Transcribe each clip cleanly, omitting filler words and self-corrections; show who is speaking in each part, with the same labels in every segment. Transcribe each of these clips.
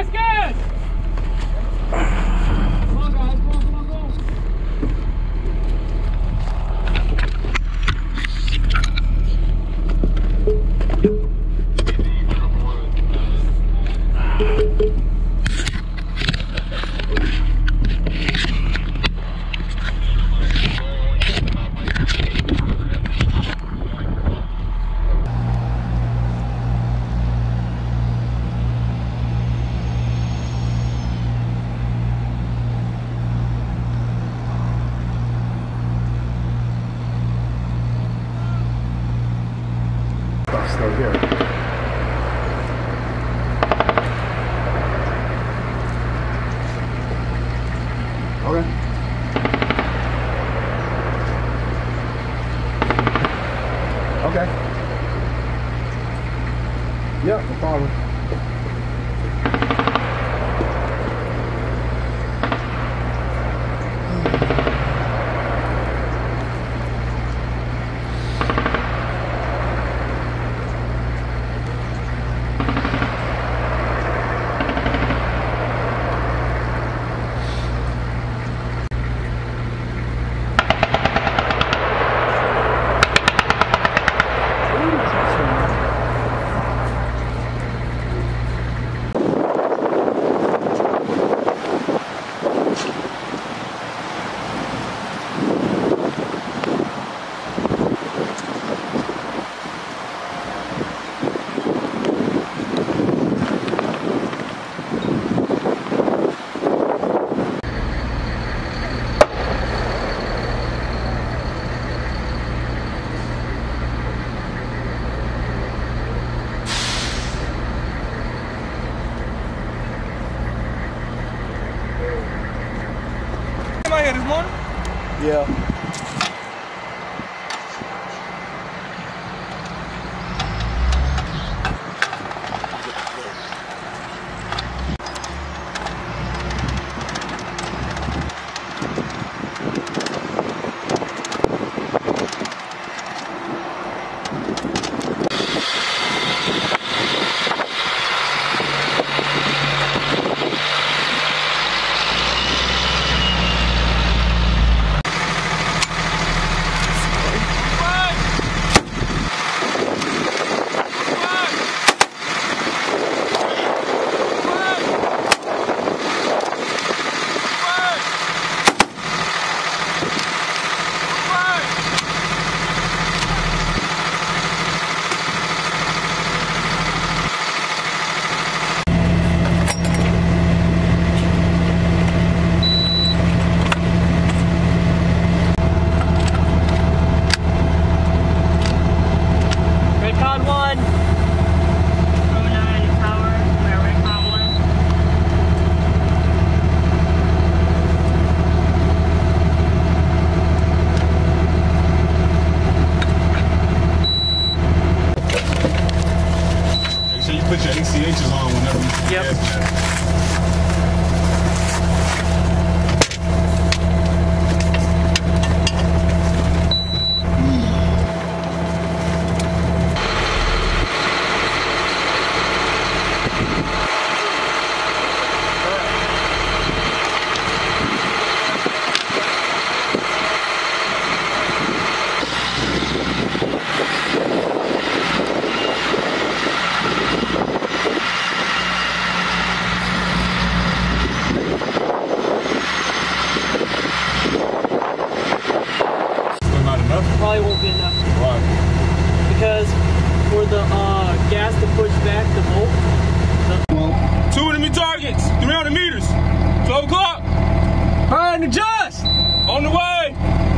Speaker 1: gas! Come on, guys. Come on, come on, go.
Speaker 2: Still here. Okay. Okay. Yeah, no problem.
Speaker 1: Am I here this morning?
Speaker 2: Yeah.
Speaker 3: Put your ACHs on whenever you
Speaker 1: Yep. Probably won't be enough.
Speaker 3: Why?
Speaker 1: Because for the gas to push back the bolt.
Speaker 3: 2 enemy targets, 300 meters, 12 o'clock.
Speaker 1: Alright, adjust!
Speaker 3: On the way!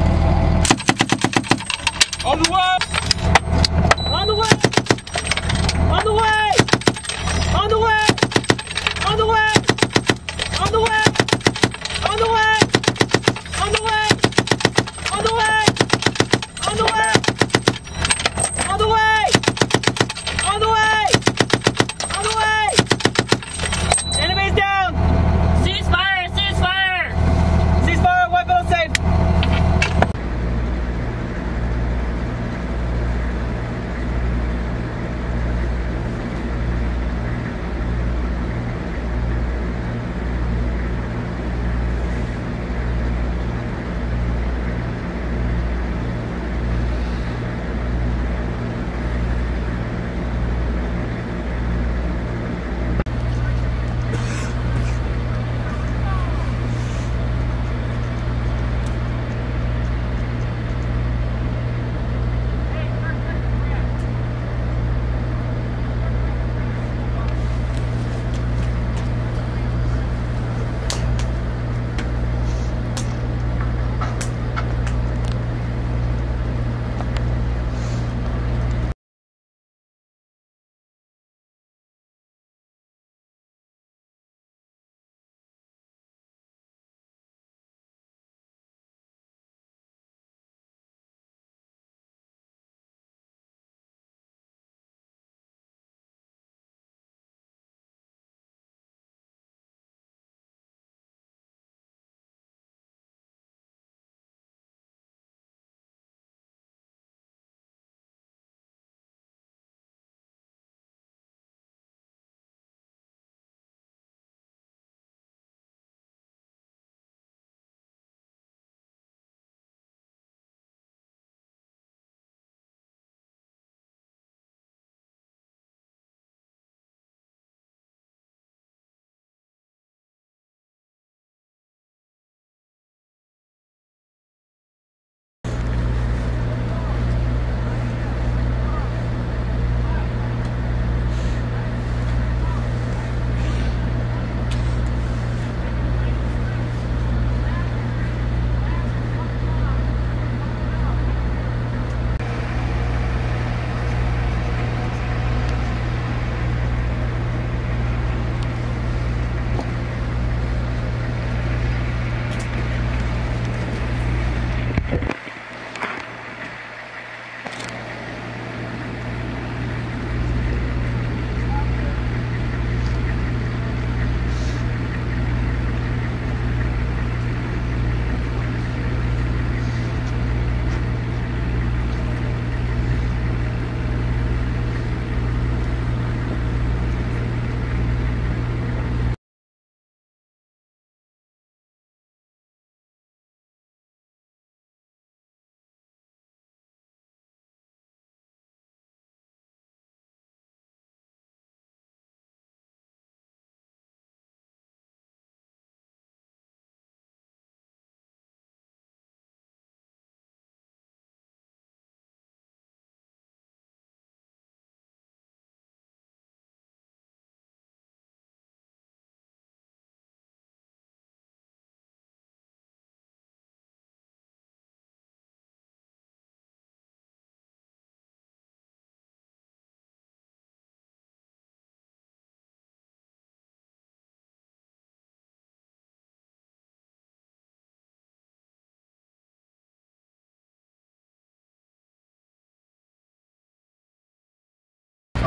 Speaker 3: On the way!
Speaker 1: On the way! On the way! On the way! On the way! On the way! On the way! On the way! On the way! On the way! On the way! On the way! On the way! Enemies down! Ceasefire! Ceasefire! Ceasefire! Weapon safe!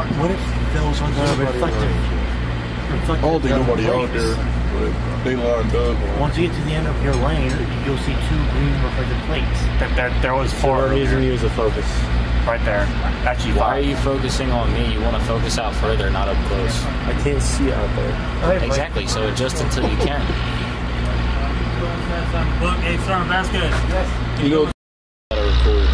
Speaker 4: What if those are the reflective?
Speaker 3: I don't think nobody out there, but they lined up.
Speaker 4: Once you get to the end of your lane, you'll see 2 green reflective plates.
Speaker 5: There was 4
Speaker 1: reason to use the focus.
Speaker 5: right there. Actually,
Speaker 6: Why are
Speaker 5: 5.
Speaker 6: you focusing on me? You want to focus out further, not up close.
Speaker 1: I can't see out there.
Speaker 6: Exactly, so adjust until you can.
Speaker 5: Look, 8-star basket.
Speaker 3: You know,
Speaker 6: Gotta record.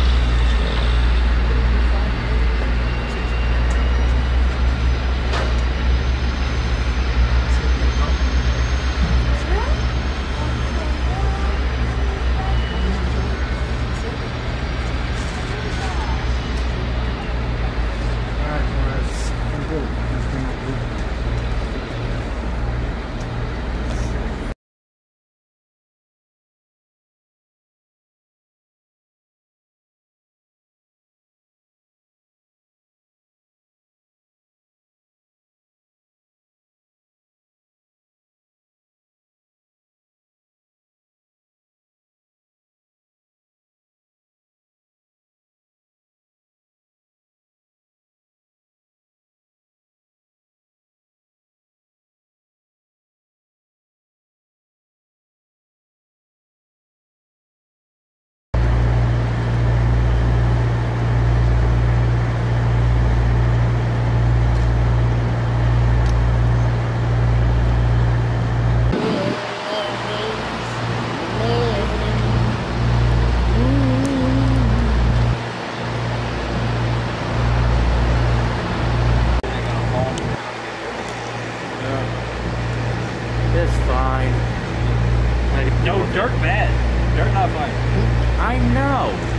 Speaker 4: It's fine.
Speaker 5: Yo, dirt bad. Dirt not fine.
Speaker 4: I know.